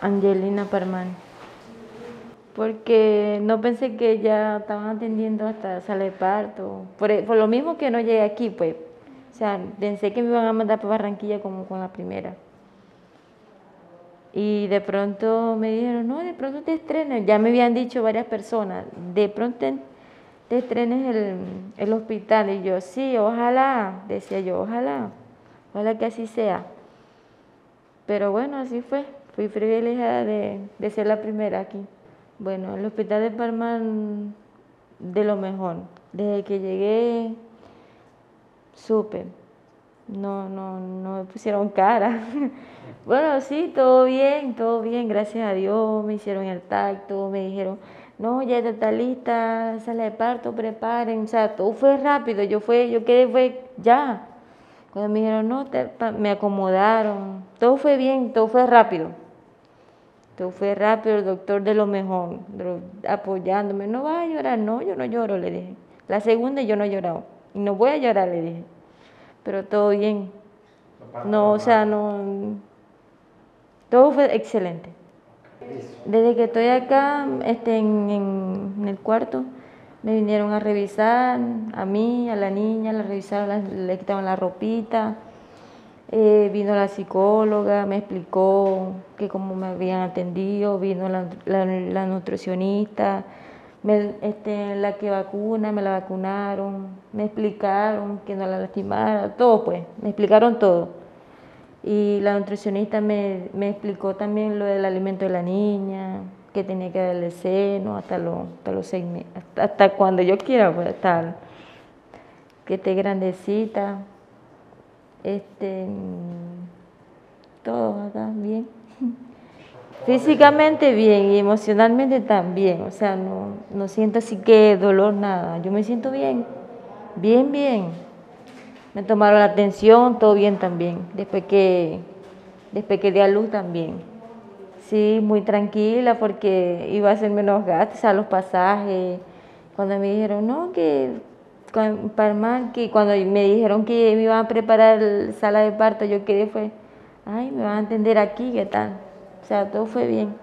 Angelina Parman, porque no pensé que ya estaban atendiendo hasta sala de parto, por lo mismo que no llegué aquí, pues, o sea, pensé que me iban a mandar para Barranquilla como con la primera. Y de pronto me dijeron, no, de pronto te estrenes, ya me habían dicho varias personas, de pronto te estrenes el hospital. Y yo, sí, ojalá, decía yo, ojalá que así sea. Pero bueno, así fue, fui privilegiada de ser la primera aquí. Bueno, el hospital de Palma de lo mejor. Desde que llegué, supe. No me pusieron cara. Bueno, sí, todo bien, gracias a Dios. Me hicieron el tacto, me dijeron, no, ya está lista, sala de parto, preparen. O sea, todo fue rápido. Yo quedé, fue ya. Cuando me dijeron, no, me acomodaron. Todo fue bien, todo fue rápido. Todo fue rápido, el doctor de lo mejor, apoyándome. No vas a llorar, no, yo no lloro, le dije. La segunda yo no he llorado. Y no voy a llorar, le dije. Pero todo bien. No, o sea, no. Todo fue excelente. Desde que estoy acá, en el cuarto, me vinieron a revisar, a mí, a la niña, la revisaron, le quitaban la ropita. Vino la psicóloga, me explicó que cómo me habían atendido, vino la nutricionista, la que vacuna, me la vacunaron, me explicaron que no la lastimara, todo pues, me explicaron todo. Y la nutricionista me explicó también lo del alimento de la niña, que tenía que darle seno hasta los 6 meses, hasta cuando yo quiera, pues, hasta que esté grandecita. Todo acá bien. Físicamente bien y emocionalmente también, o sea, no siento así que dolor, nada. Yo me siento bien, bien. Me tomaron la atención, todo bien también, después que di a luz también. Sí, muy tranquila porque iba a ser menos gastos a los pasajes. Cuando me dijeron, no, que que cuando me dijeron que me iban a preparar sala de parto, yo quedé fue, ay, me van a atender aquí, ¿qué tal? O sea, todo fue bien.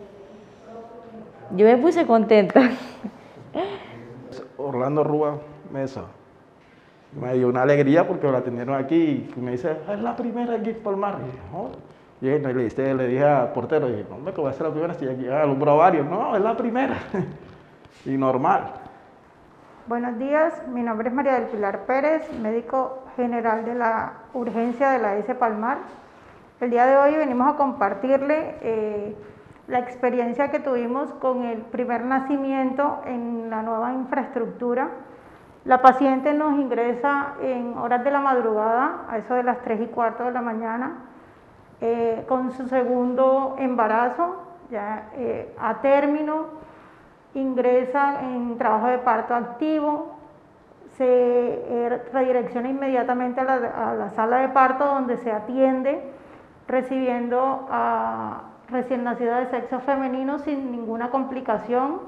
Yo me puse contenta. Orlando Rúa Mesa. Me dio una alegría porque la atendieron aquí y me dice, es la primera aquí en Palmar. Y dije, oh. Y le dije al portero, dije, hombre, que voy a ser la primera, si aquí alumbrado varios. No, es la primera. Y normal. Buenos días, mi nombre es María del Pilar Pérez, médico general de la urgencia de la S. Palmar. El día de hoy venimos a compartirle la experiencia que tuvimos con el primer nacimiento en la nueva infraestructura. La paciente nos ingresa en horas de la madrugada, a eso de las 3:15 de la mañana, con su segundo embarazo, ya a término. Ingresa en trabajo de parto activo, se redirecciona inmediatamente a la sala de parto donde se atiende, recibiendo a recién nacida de sexo femenino sin ninguna complicación.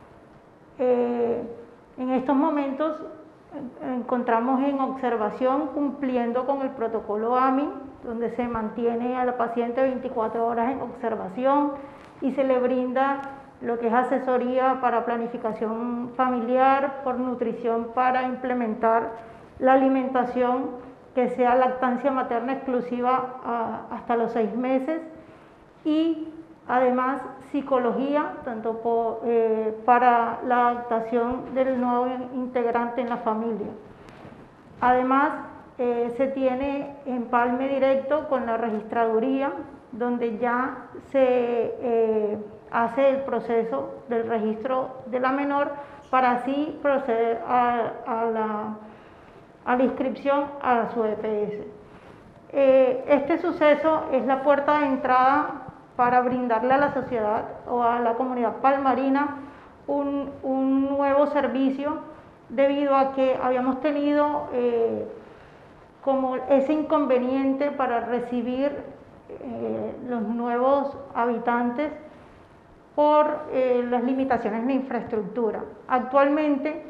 En estos momentos encontramos en observación cumpliendo con el protocolo AMI, donde se mantiene a la paciente 24 horas en observación y se le brinda lo que es asesoría para planificación familiar, por nutrición para implementar la alimentación que sea lactancia materna exclusiva hasta los 6 meses y además psicología, tanto para la adaptación del nuevo integrante en la familia. Además, se tiene empalme directo con la registraduría, donde ya se hace el proceso del registro de la menor para así proceder a la inscripción a su EPS. Este suceso es la puerta de entrada para brindarle a la sociedad o a la comunidad palmarina un nuevo servicio, debido a que habíamos tenido como ese inconveniente para recibir los nuevos habitantes por las limitaciones en la infraestructura. Actualmente,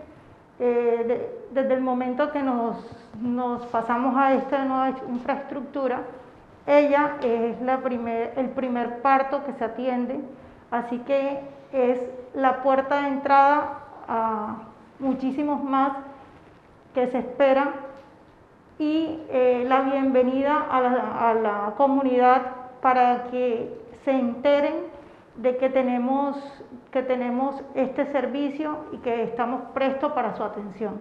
desde el momento que nos pasamos a esta nueva infraestructura, ella es el primer parto que se atiende, así que es la puerta de entrada a muchísimos más que se esperan y la bienvenida a la comunidad para que se enteren de que tenemos este servicio y que estamos prestos para su atención.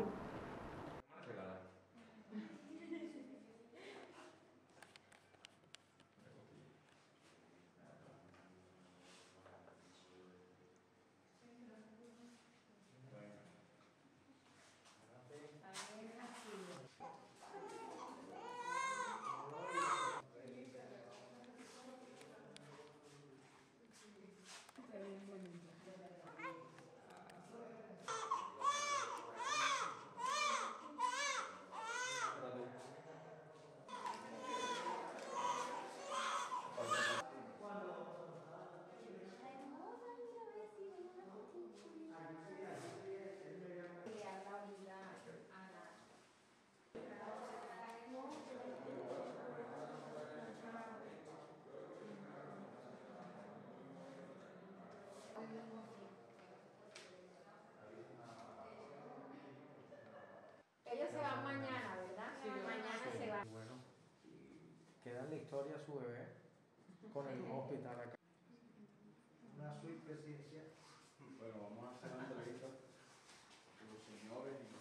Ellos se van mañana, ¿verdad? Sí, mañana sí. se van. Bueno, queda en la historia su bebé con el nuevo hospital acá. Una suite presidencial. Bueno, vamos a hacer una entrevista con los señores y...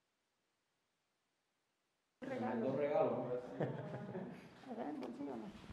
Regalo. Dos regalos. Acá en el bolsillo no.